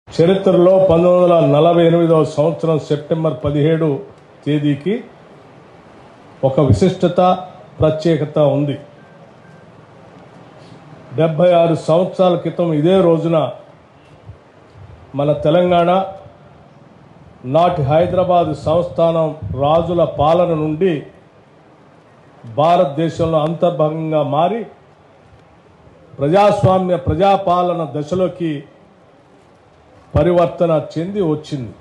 చరిత్రలో 1948వ సంవత్సరం సెప్టెంబర్ 17 తేదీకి ఒక విశిష్టత ప్రత్యేకత ఉంది. 76 సంవత్సరాల క్రితం ఇదే రోజున మన తెలంగాణ నాటి హైదరాబాద్ సంస్థానం రాజుల పాలన నుండి భారతదేశంలో అంతర్భాగంగా మారి ప్రజాస్వామ్య ప్రజాపాలన దశలోకి పరివర్తన చెంది వచ్చింది.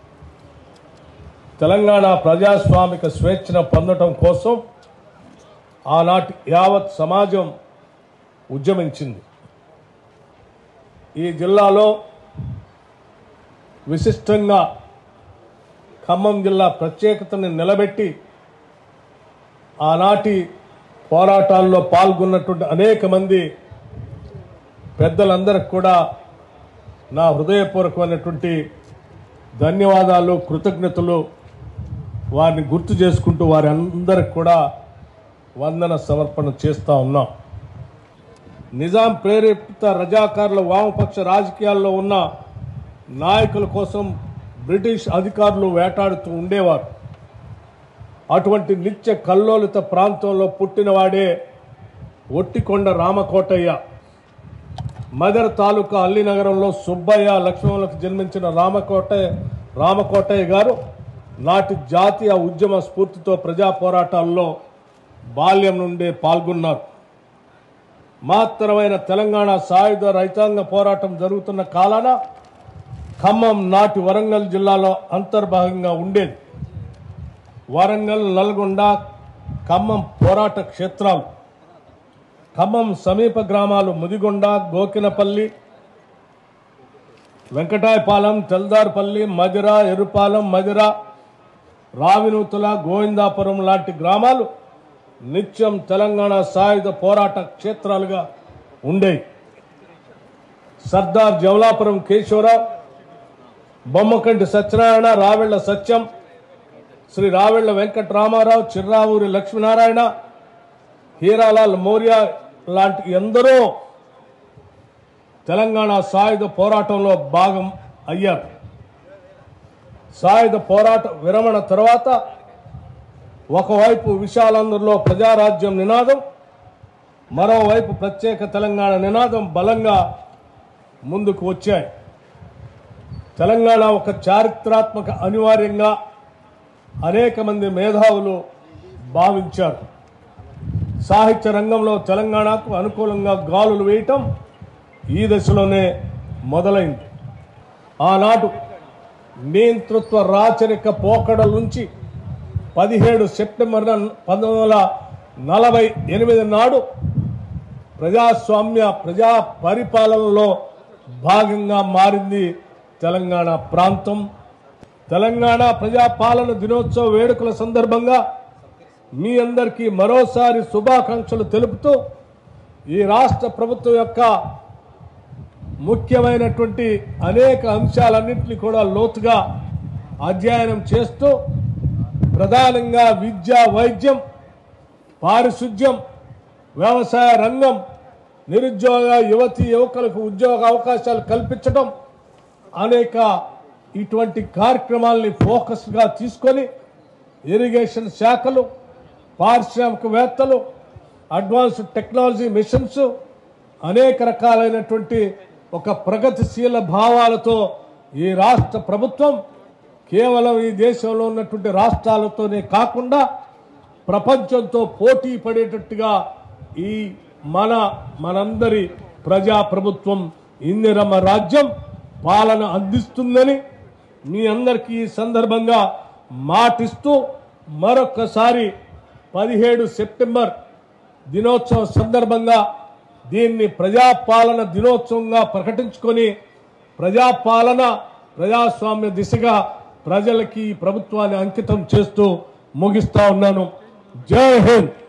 తెలంగాణ ప్రజాస్వామిక స్వేచ్ఛను పొందడం కోసం ఆనాటి యావత్ సమాజం ఉద్యమించింది. ఈ జిల్లాలో విశిష్టంగా ఖమ్మం జిల్లా ప్రత్యేకతను నిలబెట్టి ఆనాటి పోరాటాల్లో పాల్గొన్నటువంటి అనేక మంది పెద్దలందరికీ కూడా నా హృదయపూర్వకమైనటువంటి ధన్యవాదాలు, కృతజ్ఞతలు. వారిని గుర్తు చేసుకుంటూ వారి అందరికి కూడా వందన సమర్పణ చేస్తూ ఉన్నాం. నిజాం ప్రేరేపిత రజాకారుల వామపక్ష రాజకీయాల్లో ఉన్న నాయకుల కోసం బ్రిటిష్ అధికారులు వేటాడుతూ ఉండేవారు. అటువంటి నిత్య కల్లోలిత ప్రాంతంలో పుట్టినవాడే ఒట్టికొండ రామకోటయ్య. మదర్ తాలూకా అల్లినగరంలో సుబ్బయ్య లక్ష్మణులకు జన్మించిన రామకోటయ్య గారు నాటి జాతీయ ఉద్యమ స్ఫూర్తితో ప్రజా పోరాటాల్లో బాల్యం నుండే పాల్గొన్నారు. మహత్తరమైన తెలంగాణ సాయుధ రైతాంగ పోరాటం జరుగుతున్న కాలాన ఖమ్మం నాటి వరంగల్ జిల్లాలో అంతర్భాగంగా ఉండేది. వరంగల్, నల్గొండ, ఖమ్మం పోరాట క్షేత్రాలు. ఖమ్మం సమీప గ్రామాలు ముదిగొండ, గోకినపల్లి, వెంకటాయపాలెం, తెల్దార్పల్లి, మదిర, ఎరుపాలెం, మదిర, రావినూతుల, గోవిందాపురం లాంటి గ్రామాలు నిత్యం తెలంగాణ సాయుధ పోరాట క్షేత్రాలుగా ఉండేవి. సర్దార్ జవలాపురం కేశవరావు, బొమ్మకంటి సత్యనారాయణ, రావెళ్ల సత్యం, శ్రీ రావెళ్ల వెంకటరామారావు, చిర్రావూరి లక్ష్మీనారాయణ, హీరాలాల్ మౌర్య లాంటి ఎందరో తెలంగాణ సాయుధ పోరాటంలో భాగం అయ్యారు. సాయుధ పోరాట విరమణ తర్వాత ఒకవైపు విశాలాంధ్రలో ప్రజారాజ్యం నినాదం, మరోవైపు ప్రత్యేక తెలంగాణ నినాదం బలంగా ముందుకు వచ్చాయి. తెలంగాణ ఒక చారిత్రాత్మక అనివార్యంగా అనేక మంది మేధావులు భావించారు. సాహిత్య రంగంలో తెలంగాణకు అనుకూలంగా గాలులు వేయటం ఈ దశలోనే మొదలైంది. ఆనాడు నియంతృత్వ రాచరిక పోకడల నుంచి 17 సెప్టెంబర్ 1948 నాడు ప్రజాస్వామ్య ప్రజా పరిపాలనలో భాగంగా మారింది తెలంగాణ ప్రాంతం. తెలంగాణ ప్రజాపాలన దినోత్సవ వేడుకల సందర్భంగా మీ అందరికీ మరోసారి శుభాకాంక్షలు తెలుపుతూ ఈ రాష్ట్ర ప్రభుత్వం యొక్క ముఖ్యమైనటువంటి అనేక అంశాలన్నింటినీ కూడా లోతుగా అధ్యయనం చేస్తూ ప్రధానంగా విద్య, వైద్యం, పారిశుద్ధ్యం, వ్యవసాయ రంగం, నిరుద్యోగ యువకులకు ఉద్యోగ అవకాశాలు కల్పించడం అనేక ఇటువంటి కార్యక్రమాలని ఫోకస్గా తీసుకొని ఇరిగేషన్ శాఖలు, పారిశ్రామికవేత్తలు, అడ్వాన్స్డ్ టెక్నాలజీ మిషన్స్, అనేక రకాలైనటువంటి ఒక ప్రగతిశీల భావాలతో ఈ రాష్ట్ర ప్రభుత్వం కేవలం ఈ దేశంలో ఉన్నటువంటి రాష్ట్రాలతోనే కాకుండా ప్రపంచంతో పోటీ పడేటట్టుగా ఈ మనందరి ప్రజాప్రభుత్వం ఇందిరమ్మ రాజ్యం పాలన అందిస్తుందని మీ అందరికీ ఈ సందర్భంగా మాటిస్తూ మరొకసారి 17 సెప్టెంబర్ దినోత్సవం సందర్భంగా దీన్ని ప్రజాపాలన దినోత్సవంగా ప్రకటించుకొని ప్రజాస్వామ్య దిశగా ప్రజలకి ప్రభుత్వాన్ని అంకితం చేస్తూ ముగిస్తా ఉన్నాను. జై హింద్.